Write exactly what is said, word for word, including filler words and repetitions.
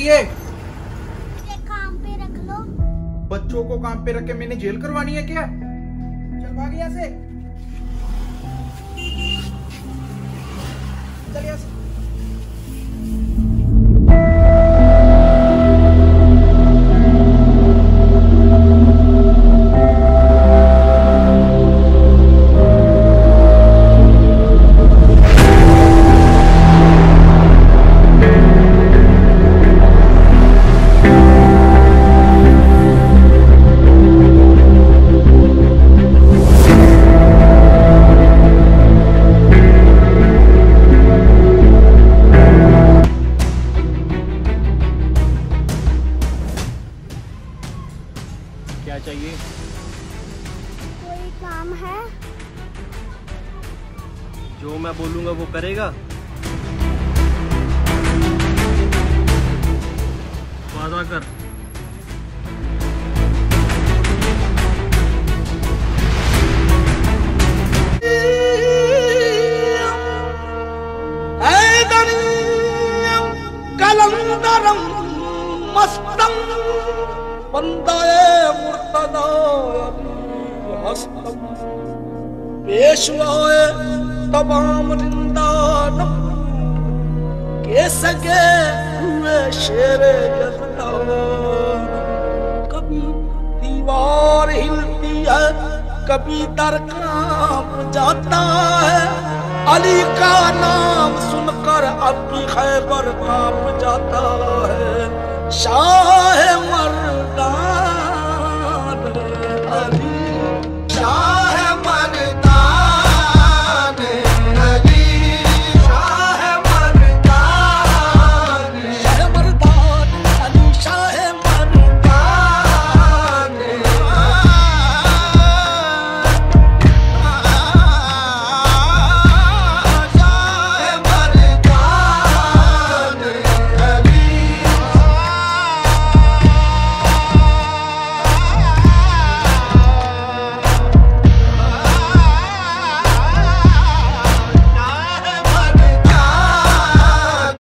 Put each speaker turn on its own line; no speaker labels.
चाहिए?
मुझे काम पे रख लो।
बच्चों को काम पे रख के मैंने जेल करवानी है क्या? चल भाग यहाँ से, चल यहाँ से।
क्या चाहिए?
कोई काम है?
जो मैं बोलूंगा वो करेगा? वादा कर।
कलंदरम मस्तम बंदाए मुर्तदा हस्तम पेशवाए तमाम रिंदानम के सके हुए शेरे जज़दान। कभी दीवार हिलती है, कभी दर कांप जाता है। अली का नाम सुनकर अब भी खैबर कांप जाता है। शाह मर्दान